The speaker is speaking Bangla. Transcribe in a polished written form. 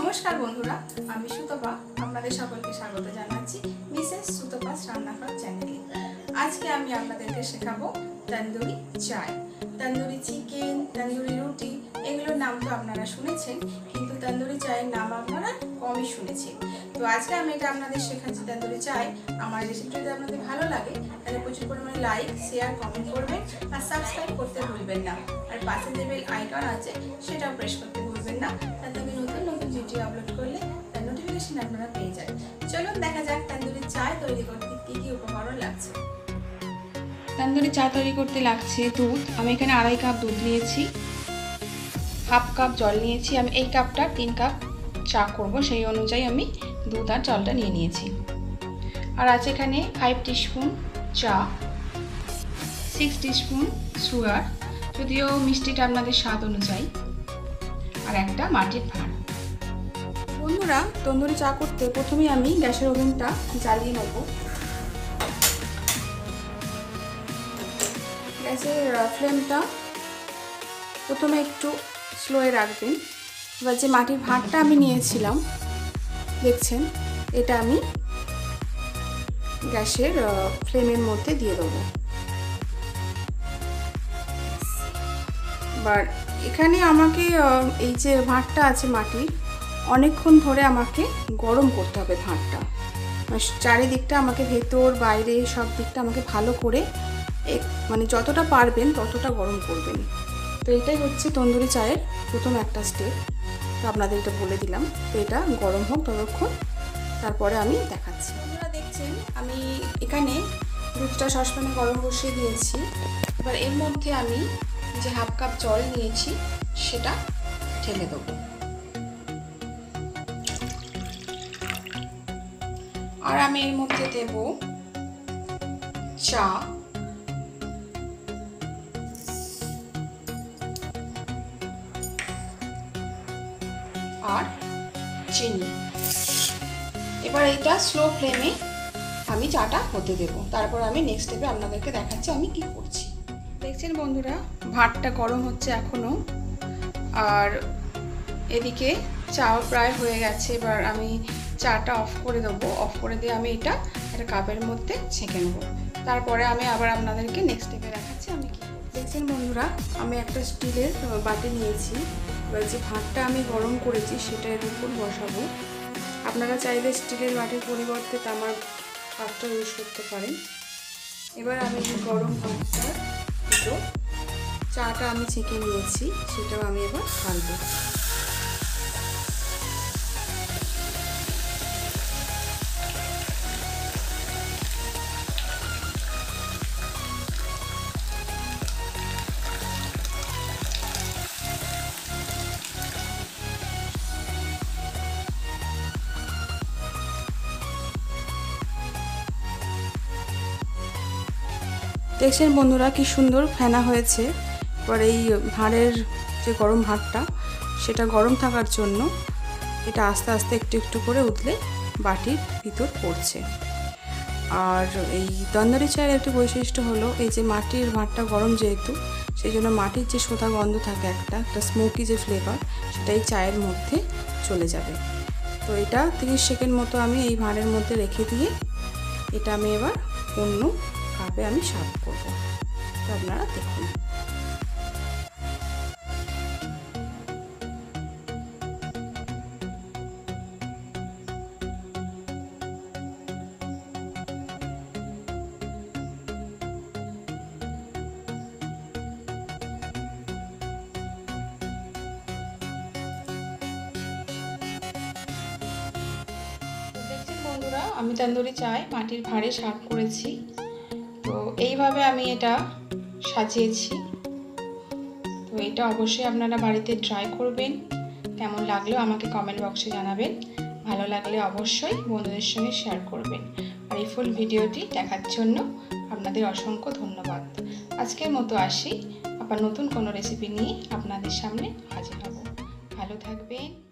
नमस्कार बंधुरा आमी सुतपा आपनादेर सकलके स्वागत जानाच्छि मिसेस सुतपा'स रान्नाघर चैनेले। आज के आमी आपनादेरके शेखाबो तंदूरी चाय, तंदूरी चिकेन, तंदूरी रुटी एगुलोर नाम तो आपनारा शुनेछेन, किन्तु तंदूरी चायेर नाम आपनारा कमई शुनेछेन। तो आज के आमी एटा आपनादेर शेखाच्छि तंदूरी चाय। आमार रेसिपिटा जोदि आपनादेर भालो लागे ताहले प्रचुर परिमाणे लाइक शेयर कमेंट करबेन और सबस्क्राइब करते भुलबेन ना, और पाशे जे बेल आइकन आछे सेटाও प्रेस करते भुलबेन ना, ताते आमी नतुन नतुन भिडियो আপলোড করলে তার নোটিফিকেশন আপনারা পেয়ে যাবেন। চলুন দেখা যাক তন্দুরি চা তৈরি করতে কি কি উপকরণ লাগছে। তন্দুরি চা তৈরি করতে লাগছে দুধ। আমি এখানে 2.5 কাপ দুধ নিয়েছি, হাফ কাপ জল নিয়েছি। আমি এই কাপটা 3 কাপ চা করব, সেই অনুযায়ী আমি দুধ আর জলটা নিয়ে নিয়েছি। আর আছে এখানে 5 টিস্পুন চা, 6 টিস্পুন সুগার, যদিও মিষ্টিটা আপনাদের স্বাদ অনুযায়ী, আর একটা মাটির ভাঁড়। বন্ধুরা, তন্দুরি চা করতে প্রথমে আমি গ্যাসের ওভেনটা জ্বালিয়ে নেব। গ্যাসের ফ্লেমটা প্রথমে একটু স্লোয়ে রাখবেন। এবার যে মাটির ভাঁড়টা আমি নিয়েছিলাম দেখছেন, এটা আমি গ্যাসের ফ্লেমের মধ্যে দিয়ে দেবো। এবার এখানে আমাকে এই যে ভাঁড়টা আছে মাটির, অনেকক্ষণ ধরে আমাকে গরম করতে হবে ভাঁড়টা। চারিদিকটা আমাকে ভেতর বাইরে সব দিকটা আমাকে ভালো করে মানে যতটা পারবেন ততটা গরম করবেন। তো এটাই হচ্ছে তন্দুরি চায়ের প্রথম একটা স্টেপ। তো আপনাদের এটা বলে দিলাম। তো এটা গরম হোক ততক্ষণ, তারপরে আমি দেখাচ্ছি। আপনারা দেখছেন আমি এখানে দুধটা সসপ্যানে গরম বসিয়ে দিয়েছি। এবার এর মধ্যে আমি যে হাফ কাপ জল নিয়েছি সেটা ঢেলে দেবো। আর আমি এর মধ্যে দেব চা, আর চিনি। এবার এটা স্লো ফ্লেমে আমি চাটা হতে দেব, তারপর আমি নেক্সট স্টেপে আপনাদেরকে দেখাচ্ছি আমি কি করছি। দেখছেন বন্ধুরা, ভাতটা গরম হচ্ছে এখনো, আর এদিকে চাও প্রায় হয়ে গেছে। এবার আমি চাটা অফ করে দেবো। অফ করে দিয়ে আমি এটা একটা কাপের মধ্যে ছেঁকে নেবো, তারপরে আমি আবার আপনাদেরকে নেক্সট স্টেপে দেখাচ্ছি আমি কি। দেখছেন বন্ধুরা, আমি একটা স্টিলের বাটি নিয়েছি। এবার যে ভাতটা আমি গরম করেছি সেটা এর উপর বসাবো। আপনারা চাইলে স্টিলের বাটির পরিবর্তে তামার পাত্র ইউজ করতে পারেন। এবার আমি এই গরম ভাতটার ভিতর চাটা আমি ছেঁকে নিয়েছি সেটাও আমি এবার ঢালবো। দেখছেন বন্ধুরা কি সুন্দর ফেনা হয়েছে। এবার এই ভাঁড়ের যে গরম ভাতটা সেটা গরম থাকার জন্য এটা আস্তে আস্তে একটু একটু করে উতলে বাটির ভিতর পড়ছে। আর এই তন্দুরি চায়ের একটি বৈশিষ্ট্য হলো এই যে মাটির ভাতটা গরম যেহেতু, সেই জন্য মাটির যে সোঁতা গন্ধ থাকে একটা স্মোকি যে ফ্লেভার, সেটাই চায়ের মধ্যে চলে যাবে। তো এটা 30 সেকেন্ড মতো আমি এই ভাঁড়ের মধ্যে রেখে দিয়ে এটা আমি এবার অন্য কাপে আমি সার্ভ করব। তো আপনারা দেখুন। বন্ধুরা, আমি তন্দুরি চায় মাটির ভাঁড়ে সার্ভ করেছি। তো এইভাবে আমি এটা সাজিয়েছি। তো এটা অবশ্যই আপনারা বাড়িতে ট্রাই করবেন। কেমন লাগলো আমাকে কমেন্ট বক্সে জানাবেন। ভালো লাগলে অবশ্যই বন্ধুদের সঙ্গে শেয়ার করবেন। আর এই ফুল ভিডিওটি দেখার জন্য আপনাদের অসংখ্য ধন্যবাদ। আজকের মতো আসি, আবার নতুন কোনো রেসিপি নিয়ে আপনাদের সামনে হাজির হব। ভালো থাকবেন।